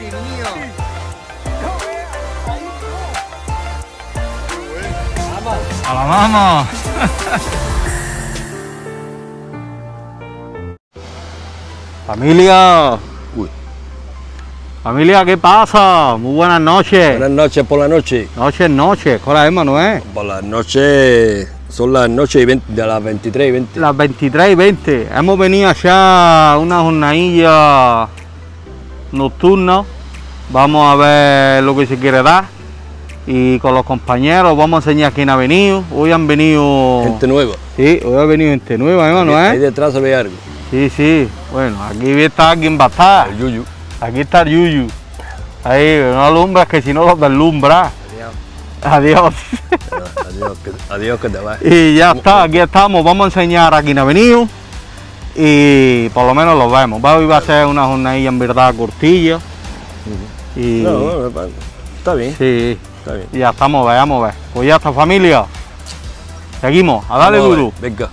mío. ¡A la vamos! Familia. Uy. Familia, ¿qué pasa? Muy buenas noches. Buenas noches por la noche. Noches. ¿Cuál es, Manuel? Por las noches, son las noches y 20, de las 23 y 20. Las 23:20. Hemos venido allá a una jornadilla nocturna. Vamos a ver lo que se quiere dar. Y con los compañeros vamos a enseñar quién ha venido. Hoy han venido... Gente nueva. Sí, hoy ha venido gente nueva, hermano, Ahí detrás se ve algo. Sí. Bueno, aquí está quién va a estar. El yuyu. Aquí está el yuyu. Ahí, no alumbras que si no los deslumbras. Adiós. Adiós que te vas. Y ya está, aquí estamos. Vamos a enseñar a quién ha venido. Y por lo menos los vemos. Hoy va a ser una jornadilla en verdad cortilla. Y... No, está bien. Sí. Está bien. Y ya estamos, vamos a ver. Pues ya está, familia. Seguimos, a darle Vamos a ver, duro. venga.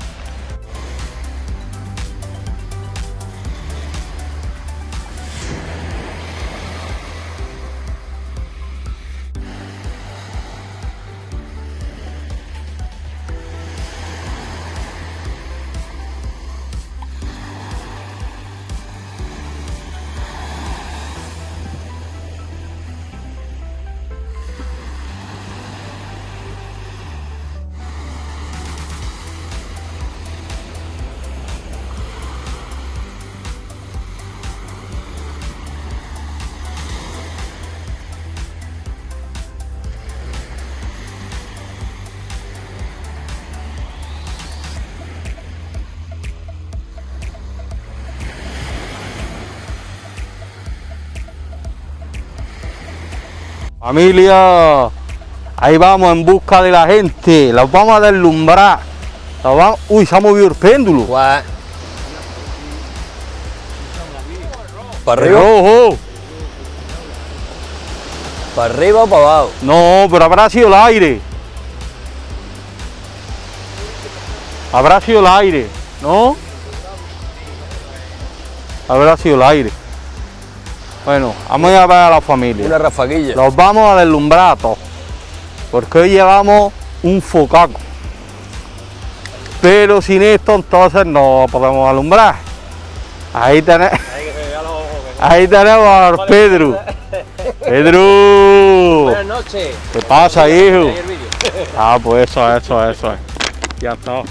Familia, ahí vamos en busca de la gente, los vamos a deslumbrar. Uy, se ha movido el péndulo. Guau. ¿Para arriba? Ojo. ¿Para arriba o para abajo? No, pero habrá sido el aire. Habrá sido el aire, ¿no? Habrá sido el aire. Bueno, vamos a ver a la familia. Una rafaguilla. Los vamos a deslumbrar a todos, porque hoy llevamos un focaco. Pero sin esto entonces no podemos alumbrar. Ahí tenemos a Pedro. Pedro. Buenas noches. ¿Qué pasa, hijo? Ah, pues eso es. Ya está.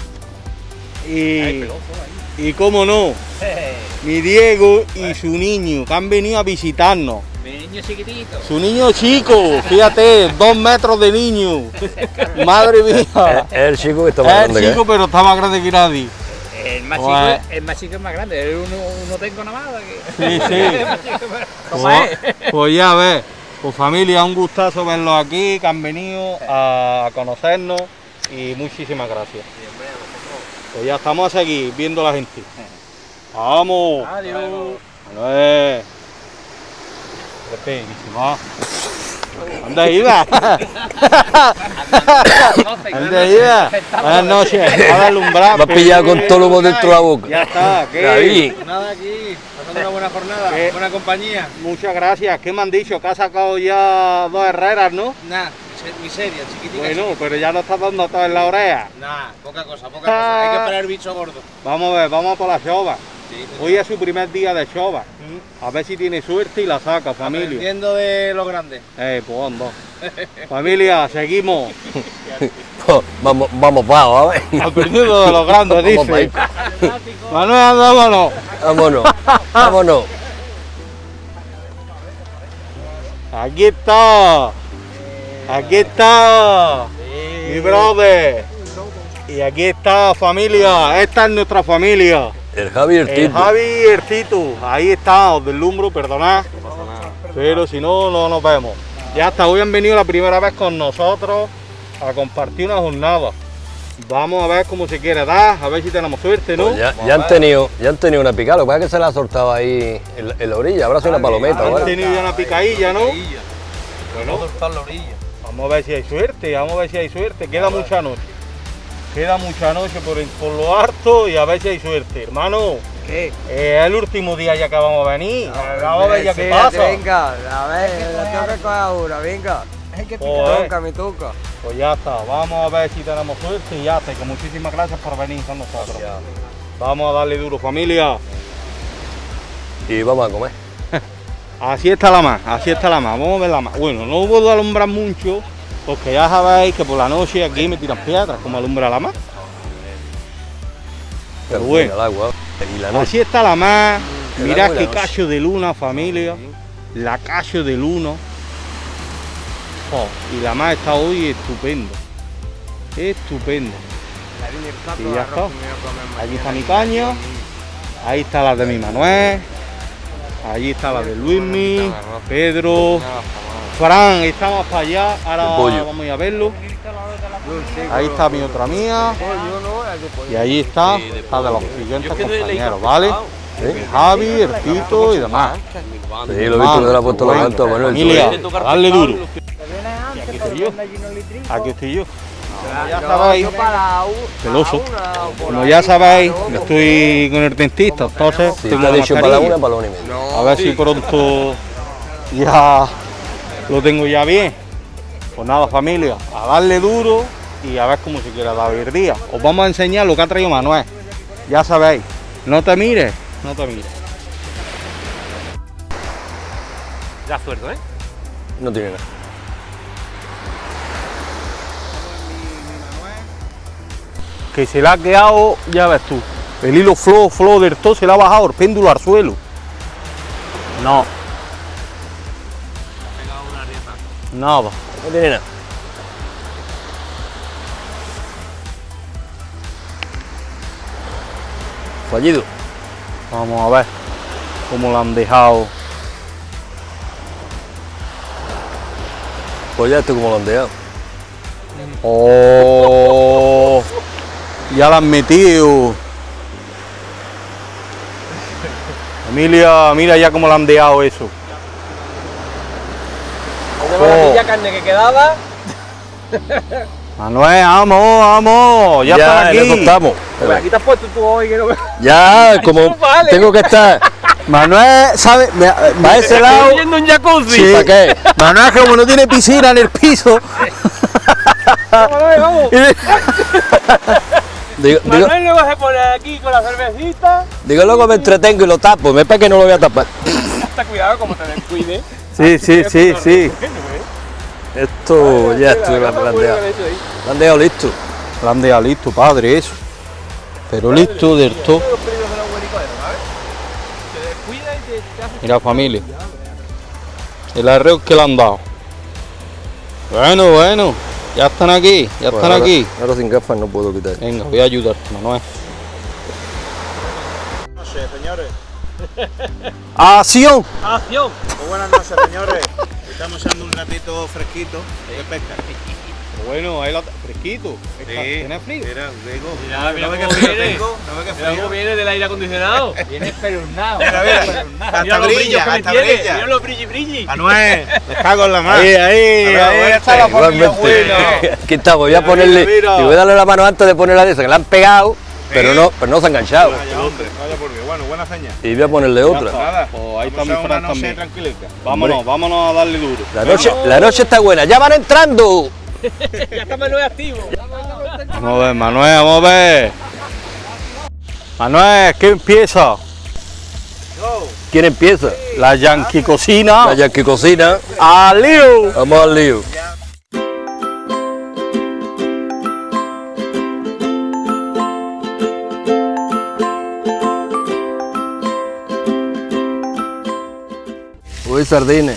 Y cómo no, mi Diego y su niño, que han venido a visitarnos. Mi niño chiquitito. Su niño chico, fíjate, 2 metros de niño. Madre mía. Es el chico que está más Es grande que chico, pero está más grande que nadie. El más chico es más grande. Uno tengo nada más. Sí. Pues ya ves. Pues familia, un gustazo verlos aquí, que han venido a conocernos y muchísimas gracias. Pues ya estamos a seguir viendo a la gente. Vamos. Adiós. Manuel. ¿Dónde iba? ¿Dónde iba? Buenas noches. A alumbrar. Me has pillado con todo lo humo dentro de la boca. Ya está. ¿Qué? David. Nada aquí. Pasando una buena jornada. ¿Qué? Buena compañía. Muchas gracias. ¿Qué me han dicho? Que ha sacado ya 2 herreras, ¿no? Nada. Miseria, chiquitica. Bueno, pero ya no está dando todo en la oreja. Nada, poca cosa. Hay que esperar el bicho gordo. Vamos a ver, vamos a por la chova. Sí, Hoy es su primer día de chova. A ver si tiene suerte y la saca, familia. Aprendiendo de los grandes. Pues anda. Familia, seguimos. Vamos a ver. Aprendiendo de los grandes, Vamos pa' dice. ahí. Manuel, vámonos. Vámonos. Aquí está. Mi brother. Y aquí está, familia. Esta es nuestra familia. El Javi y el El Tito. Javi y el Tito. Ahí está, os deslumbro, perdonad. Pero si no, no nos vemos. Ya hasta hoy han venido la primera vez con nosotros a compartir una jornada. Vamos a ver cómo se quiere dar, a ver si tenemos suerte, ¿no? Pues ya han tenido una picada, lo que pasa es que se la ha soltado ahí en la orilla, habrá sido una palometa. Han ¿vale? tenido ya una picadilla, ¿no? Bueno, está en la orilla. Vamos a ver si hay suerte, Queda mucha noche. Por lo harto y a ver si hay suerte. Hermano, ¿Qué? Es el último día ya que vamos a venir. Vamos a ver ya qué pasa. Venga, a ver, la tengo que coger ahora, venga. Joder. Me toca. Pues ya está, vamos a ver si tenemos suerte y ya está. Y que muchísimas gracias por venir con nosotros. Vamos a darle duro, familia. Y vamos a comer. Así está la más, así está la más. Vamos a ver la más. Bueno, no puedo alumbrar mucho porque ya sabéis que por la noche aquí me tiran piedras como alumbra la más. Pero bueno, El agua. Y la noche. así está la más. El Mirad agua y qué la noche. cacho de luna, familia. La cacho de luna. Oh, y la más está hoy estupendo. Estupendo. Y ya está. Aquí está mi caña. Ahí está la de mi Manuel. Allí está la de Luismi, Pedro, Fran, estamos para allá. Ahora vamos a ir a verlo. Ahí está mi otra mía. Y ahí está la de los siguientes compañeros, ¿vale? Javi, el Tito y demás. Sí, lo he visto que le ha puesto la manta a Manuel. Familia, a darle duro. Y aquí estoy yo. Aquí estoy yo. Como ya sabéis, celoso. Como ya sabéis, estoy con el dentista, entonces Si tengo te ha la dicho para la mascarilla. una, para la 1:30. A ver si pronto ya lo tengo ya bien. Pues nada, familia, a darle duro y a ver cómo se quiere David Díaz. Os vamos a enseñar lo que ha traído Manuel. Ya sabéis, no te mires, no te mires. Ya suelto, ¿eh? No tiene nada. Que se le ha quedado, ya ves tú, el hilo flow del todo se le ha bajado el péndulo al suelo. No. Nada. No tiene nada. Fallido. Vamos a ver cómo lo han dejado. Pues ya esto como lo han dejado. Oh, ya la han metido. Emilia, mira ya cómo le han dejado eso. La carne que quedaba. Manuel, vamos, ya están en eso aquí. estamos. Aquí te has puesto tú hoy que no me... Ya, como vale. tengo que estar. Manuel, ¿sabes? Para ese lado. Estoy yendo un jacuzzi. Sí. ¿Para qué? Manuel, como no tiene piscina en el piso. Vamos. Digo, Manuel lo vas a poner aquí con la cervecita. digo, luego me entretengo y lo tapo. Me parece que no lo voy a tapar. Hasta cuidado como te descuide. Sí. Esto ya estoy planteado. Lo han dejado listo. Lo han dejado listo, padre, eso. Pero listo del todo. Mira, familia. El arreo que le han dado. Bueno. Ya están aquí, Pues ahora sin gafas no puedo quitar. Venga, voy a ayudarte, Manuel. Buenas noches, señores. ¡Acción! ¡Acción! Muy buenas noches, señores. Estamos echando un ratito fresquito de pesca. Bueno, ahí fresquito. ¿Tiene frío? Mira, digo, Mira no ve cómo que frío viene. tengo, no ve que Mira cómo frío. viene del aire acondicionado. Viene espeluznado. Mira, hasta brilla, hasta Mira brilla. los brilli. Manuel, me cago en la mano. Ahí está la familia buena. Aquí estamos, voy a ponerle. mira. Y voy a darle la mano antes de ponerla de esa, que la han pegado, pero no se ha enganchado. Vaya, hombre, vaya por Dios. Bueno, buena señal. Y voy a ponerle otra. Nada, Oh, ahí está vamos mi a una Fran noche también. tranquilita. Vámonos a darle duro. La noche está buena, ya van entrando. Ya está Manuel activo. Vamos a ver, Manuel, vamos a ver. Manuel, ¿qué empieza? ¿Quién empieza? La Yankee Cocina. La Yankee Cocina. ¡Al lío! Vamos al lío. Uy, sardines.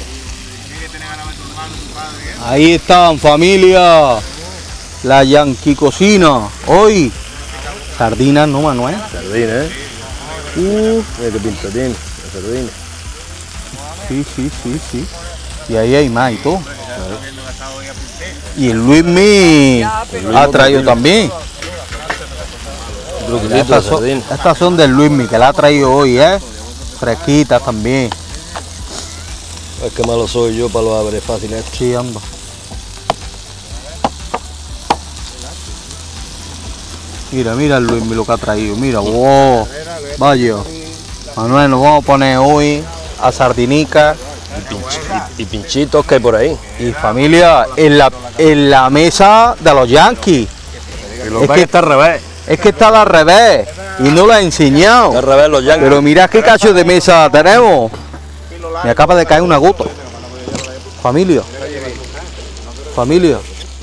Ahí están, familia. La Yankee Cocina. Hoy. Sardinas, ¿no, Manuel? Sardines, Mira qué pinta tiene. La sardina. Sí. Y ahí hay más y todo. Y el Luismi ha traído también. Estas son del Luismi, que la ha traído hoy, ¿eh? Fresquitas también. Es que malo soy yo para los abres fáciles. Sí, anda. Mira el Luismi lo que ha traído. Mira, wow. Vaya. Manuel, nos vamos a poner hoy a sardinica Y pinchitos que hay por ahí. y familia en la mesa de los Yankees. Es que está al revés. Es que está al revés y no la he enseñado. Está al revés los Yankees. Pero mirad qué cacho de mesa tenemos. Me acaba de caer una gota. Familia. Familia.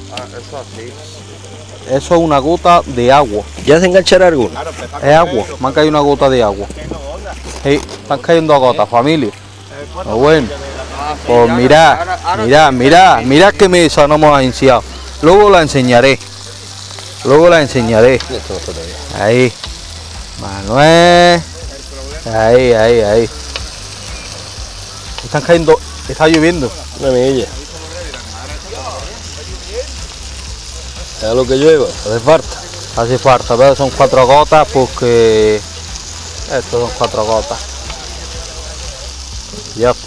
Eso es una gota de agua. ¿Ya se enganchará alguno? Es agua. Me ha caído una gota de agua. Sí, están cayendo gotas, familia. Pero bueno. Pues mirad qué mesa no hemos enseñado. Luego la enseñaré. Esto no está todavía. Ahí. Manuel. Ahí. Están cayendo. Está lloviendo. Una milla. ¿Sabes lo que llueva? Hace falta. Hace falta, pero son 4 gotas porque. Estos son 4 gotas. Ya está.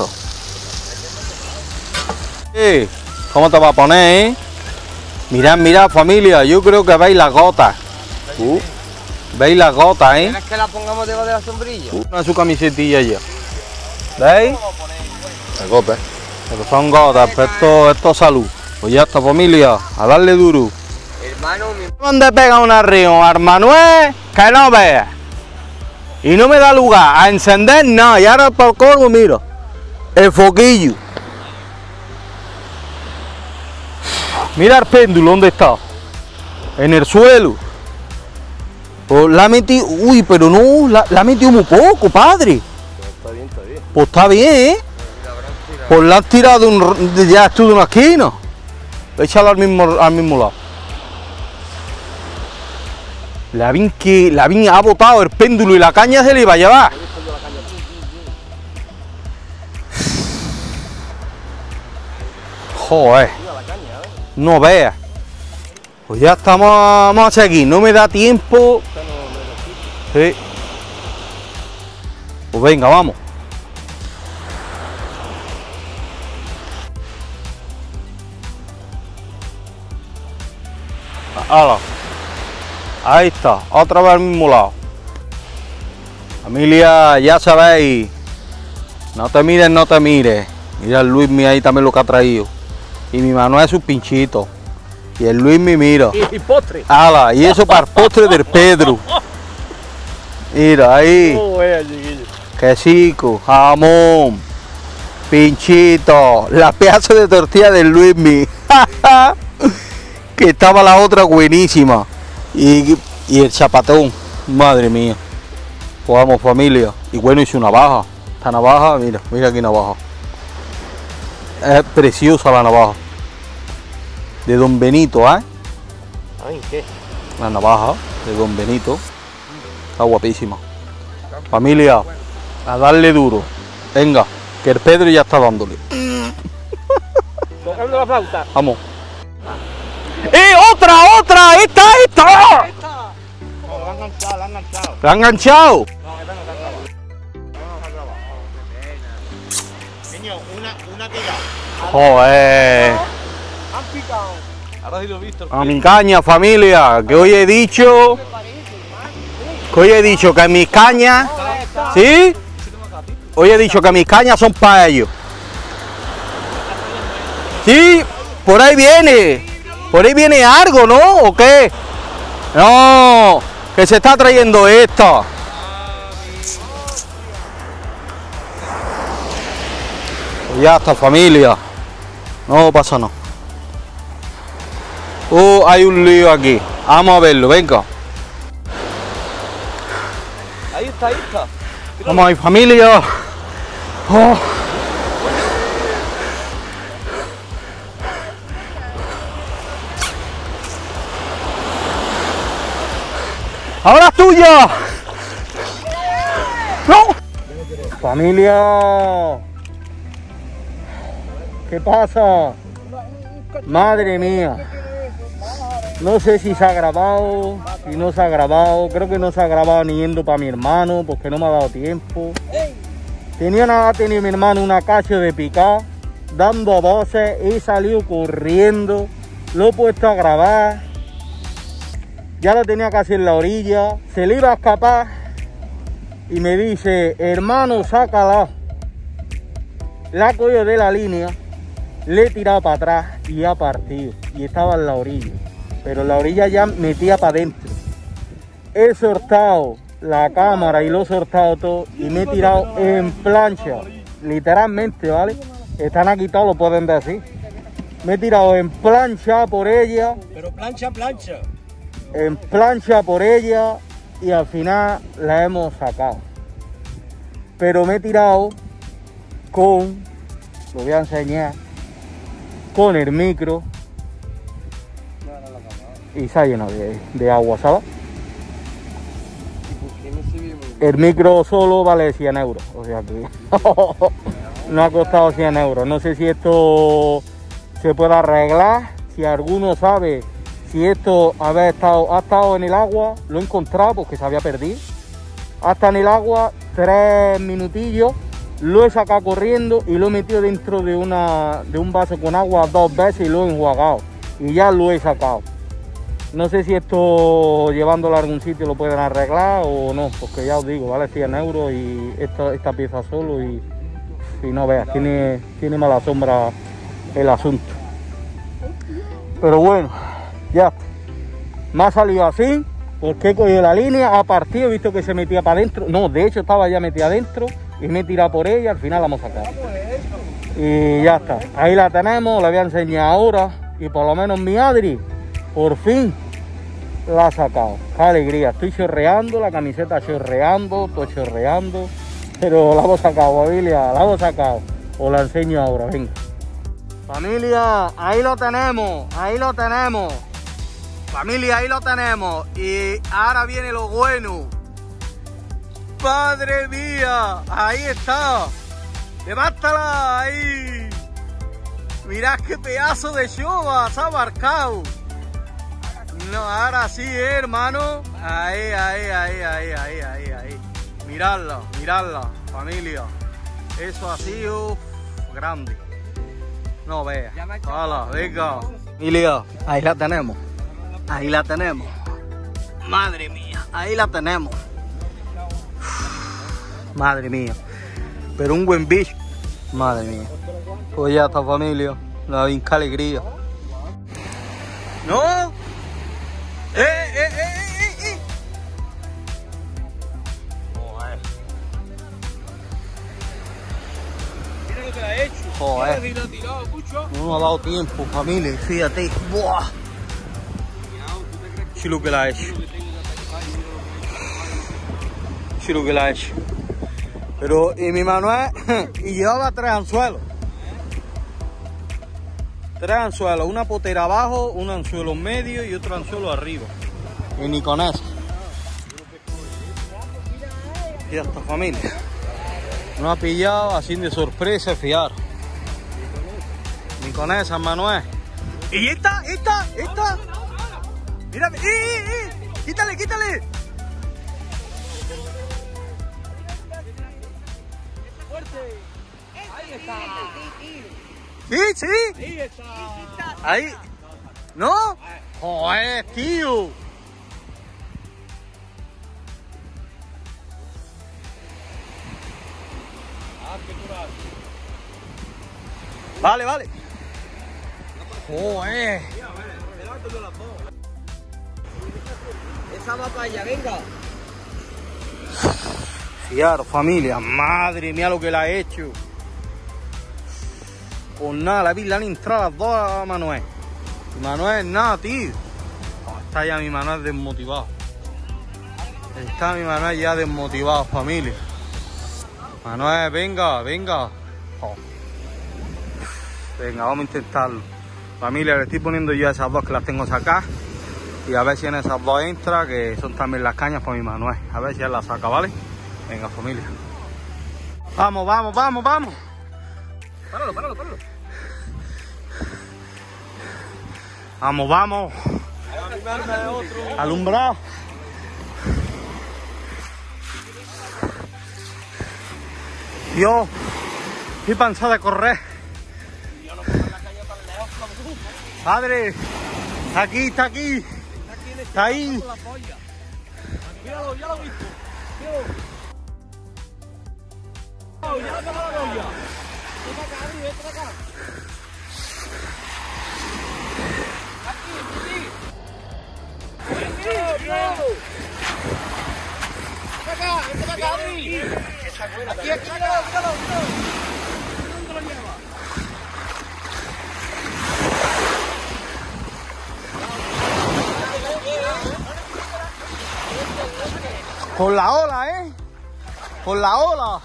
¿Cómo te va a poner, Mirad, familia, yo creo que veis las gotas. ¿Veis las gotas, ¿Quieres que la pongamos debajo de la sombrilla? Una su camisetilla ya. ¿Veis? La copa. Pero son gotas, pero esto es salud. Pues ya está, familia, a darle duro. Hermano, mi... ¿Dónde pega un arrión al Manuel? Que no vea. Y no me da lugar a encender nada. Y ahora por colmo, mira, el foquillo. Mira el péndulo, ¿dónde está? En el suelo. Pues la metí, uy, pero no, la metí muy poco, padre. Está bien. Pues está bien, ¿eh? Pues la han tirado ya estuvo de una esquina. Échalo al mismo lado. La vin ha botado el péndulo y la caña se le iba a llevar. Joder. No veas. Pues ya estamos, vamos a seguir. No me da tiempo. Sí. Pues venga, vamos. ¡Hala! Ahí está, otra vez al mismo lado. Familia, ya sabéis, no te mires. Mira el Luismi ahí también lo que ha traído. Y mi Manuel es un pinchito. Y el Luismi, mira. Y postre. ¡Hala! Y eso para el postre del Pedro. Mira ahí. Quesico, jamón, pinchito, la pedazo de tortilla del Luismi. Que estaba la otra buenísima. Y el zapatón, madre mía. Pues vamos, familia. Y bueno, hice una navaja. Esta navaja, mira aquí navaja. Es preciosa la navaja. De Don Benito, ¿eh? Ay, ¿qué? La navaja de Don Benito. Está guapísima. Familia, a darle duro. Venga, que el Pedro ya está dándole. Tocando la flauta. Vamos. ¡Otra! ¡Esta! No, la han enganchado. ¿La han enganchado? Niño, una que ya. Joder. Han picado. Ahora sí lo he visto. A mi caña, familia, que hoy he dicho que mis cañas, ¿sí? Hoy he dicho que mis cañas son para ellos. Sí, por ahí viene algo, ¿no? ¿O qué? No, que se está trayendo esto. Pues ya está, familia. No pasa nada. Hay un lío aquí. Vamos a verlo, venga. Ahí está. Vamos ahí, familia. Oh. ¡Ahora es tuya! ¡No! Familia. ¿Qué pasa? Madre mía. No sé si se ha grabado, si no se ha grabado. Creo que no se ha grabado ni yendo para mi hermano porque no me ha dado tiempo. Ha tenido mi hermano una cacho de picar, dando voces, he salido corriendo, lo he puesto a grabar. Ya lo tenía casi en la orilla, se le iba a escapar y me dice, hermano, sácala. La he cogido de la línea, le he tirado para atrás y ha partido. Y estaba en la orilla, pero la orilla ya metía para adentro. He soltado la cámara y lo he soltado todo y me he tirado en plancha, literalmente, ¿vale? Están aquí todos, lo pueden ver así. Me he tirado en plancha por ella. Pero plancha, plancha. En plancha por ella y al final la hemos sacado. Pero me he tirado con, lo voy a enseñar, con el micro y se ha llenado de agua, ¿sabes? El micro solo vale 100 euros, o sea que no ha costado 100 euros. No sé si esto se puede arreglar, si alguno sabe si esto ha estado en el agua. Lo he encontrado porque se había perdido. Hasta en el agua 3 minutillos, lo he sacado corriendo y lo he metido dentro de un vaso con agua 2 veces y lo he enjuagado y ya lo he sacado. No sé si esto llevándolo a algún sitio lo pueden arreglar o no, porque ya os digo, vale 100 euros y esta pieza solo y no veas, tiene mala sombra el asunto. Pero bueno, ya está. Me ha salido así, porque he cogido la línea, ha partido, he visto que se metía para adentro. No, de hecho estaba ya metida adentro y me he tirado por ella, al final la hemos sacado. Y ya está, ahí la tenemos, la voy a enseñar ahora y por lo menos mi Adri, por fin, la ha sacado. Qué alegría, estoy chorreando, la camiseta chorreando, todo chorreando, pero la hemos sacado, familia, la hemos sacado. Os la enseño ahora, venga. Familia, ahí lo tenemos, ahí lo tenemos. Familia, ahí lo tenemos. Y ahora viene lo bueno. ¡Madre mía! Ahí está. ¡Levántala! Ahí. Mirad qué pedazo de chova se ha marcado. No, ahora sí, hermano. Ahí. Miradla, familia. Eso ha sido grande. No veas. Hala, venga. Familia, ahí la tenemos. Ahí la tenemos. Madre mía, ahí la tenemos. Madre mía. Pero un buen bicho. Madre mía. Pues ya está, familia. La vinca alegría. ¿No? Joder. Mira lo que la ha hecho. Joder. Mira, la ha tirado, mucho. No ha dado tiempo, familia. Fíjate. Buah. Sí lo que la ha hecho. Sí lo que la ha hecho. Pero, y mi Manuel, y llevaba 3 anzuelos. 3 anzuelos, una potera abajo, un anzuelo en medio y otro anzuelo arriba. Y ni con eso. Y esta familia. No ha pillado así de sorpresa, fiar. Ni con esa, Manuel. Y esta. Mírame, quítale. Ahí está. Sí. Ahí está. Ahí. ¿No? Joder, tío. Vale. Joder. Esa va para allá, venga. Fiar, familia, madre mía lo que la ha hecho. Pues nada, le han entrado las dos a Manuel. Y Manuel nada, tío. Oh, está ya mi Manuel desmotivado. Está mi Manuel ya desmotivado, familia. Manuel, venga. Oh. Venga, vamos a intentarlo. Familia, le estoy poniendo yo a esas dos que las tengo sacadas. Y a ver si en esas dos entra, que son también las cañas para mi Manuel. A ver si él las saca, ¿vale? Venga, familia. Vamos. Páralo. Vamos. Alumbrado. Dios, estoy cansado de correr. Padre, está aquí. Está ahí. Míralo, ya lo he visto. ya acabó la olla. Vete acá, Adri, vete acá. Aquí. Vete acá, Adri. Aquí, quítalo. ¿Dónde lo lleva? Con la ola, ¿eh? Con la ola.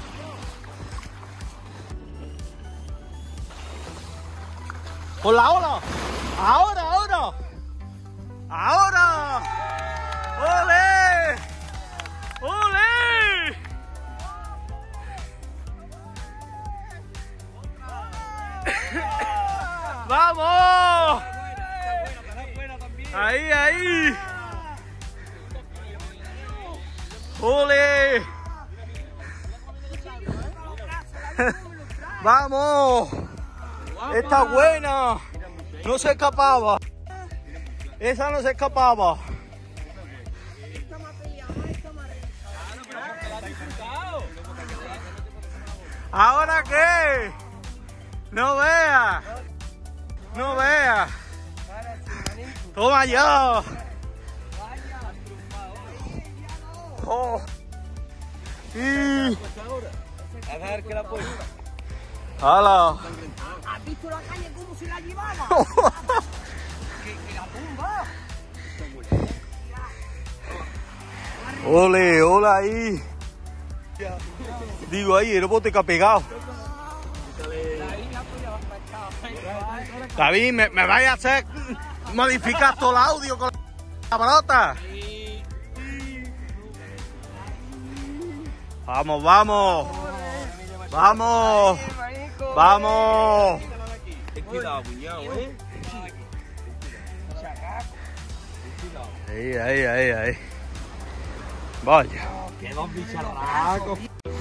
Con la ola. Ahora. ¡Ole! ¡Vamos! Ahí. ¡Ole! ¡Vamos! ¡Está buena! No se escapaba. Esa no se escapaba. ¿Ahora qué? No vea. Toma ya. Oh. Y... A ver que la apoyo. ¡Hala! ¿Has visto la caña cómo se la llevaba? que la tumba. Ole ahí. Digo ahí, el bote que ha pegado. David, me vaya a hacer modificar todo el audio con la pelota. Vamos. Cuidado, cuñado, Ahí. Vaya. Que dos bicharracos.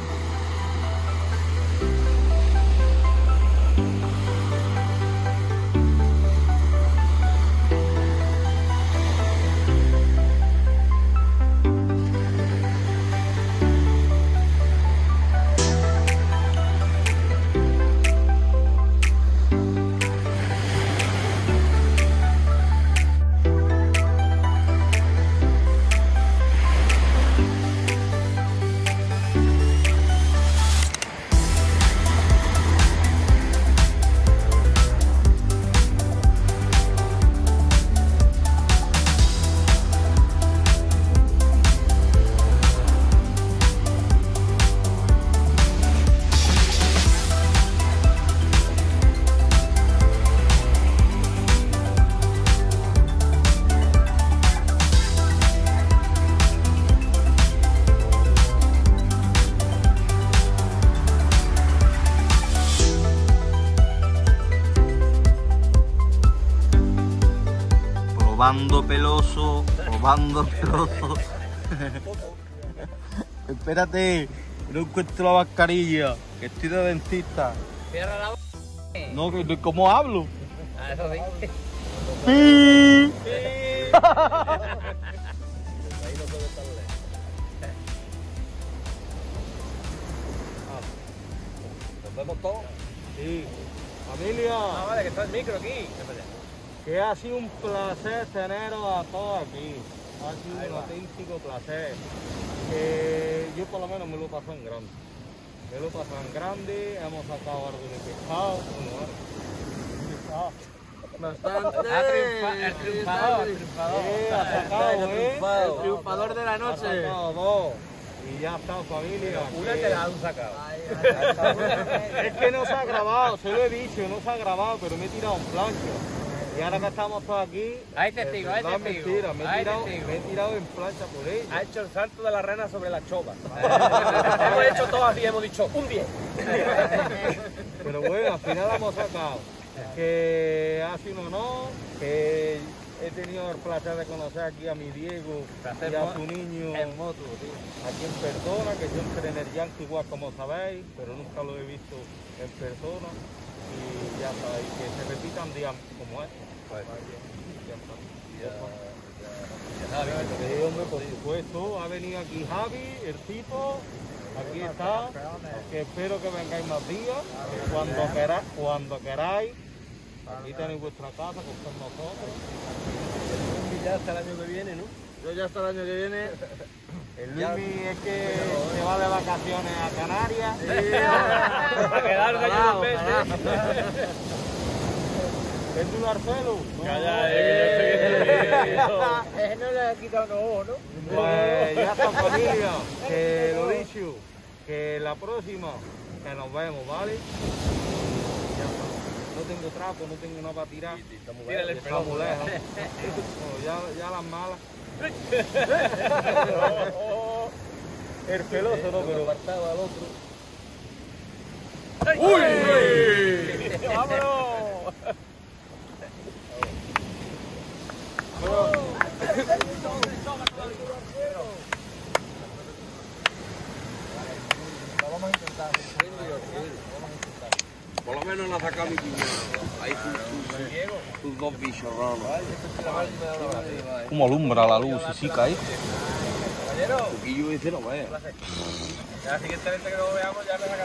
Probando peloso. Espérate, no encuentro la mascarilla, que estoy de dentista. Cierra la boca. No, ¿cómo hablo? Eso sí. ¡Sí! Nos vemos todos. Sí. Familia, Vale, que está el micro aquí. que ha sido un placer teneros a todos aquí. Ha sido un auténtico placer. Que yo por lo menos me lo paso en grande. Hemos sacado algo de pescado. Bastante. El triunfador. Ha sacado, El triunfador de la Ha noche. sacado dos. Y ya está, familia. Una te la han sacado. Es que no se ha grabado, se lo he dicho, no se ha grabado, pero me he tirado en plancha. Y ahora que estamos todos aquí, Hay testigo, hay no es testigo. mentira, me Hay he tirado en plancha por ello. Ha hecho el salto de la rana sobre la chova. Hemos hecho todo así, hemos dicho un 10. Pero bueno, al final la hemos sacado. Que ha sido un honor, que he tenido el placer de conocer aquí a mi Diego y a su niño En moto, tío. aquí en persona, que yo entré en el Yankee igual como sabéis, pero nunca lo he visto en persona. Y ya sabéis, que se repitan días como este. Sí, hombre, por supuesto, ha venido aquí Javi, el tipo, aquí está, que espero que vengáis más días, cuando queráis. Aquí tenéis vuestra casa, con nosotros. Ya hasta el año que viene, ¿no? Yo ya hasta el año que viene. El Luismi es que se va de vacaciones a Canarias. Para quedarme allí 2 meses. ¿Es tu Marcelo? No le ha quitado los ojos, ¿no? Pues ya está, familia. Que lo dicho, que la próxima, que nos vemos, ¿vale? Ya está. No tengo trapo, no tengo nada para tirar. Tírale el Estamos pelón. lejos. Bueno, ya las malas. El peloso no, pero apartaba al otro. ¡Uy! ¡Vámonos! Por lo menos la saca mi cuñado. Ahí sus 2 bichos raros. Como alumbra la luz y sí cae. Poquillo ese no ve. La siguiente vez que lo veamos ya le sacamos.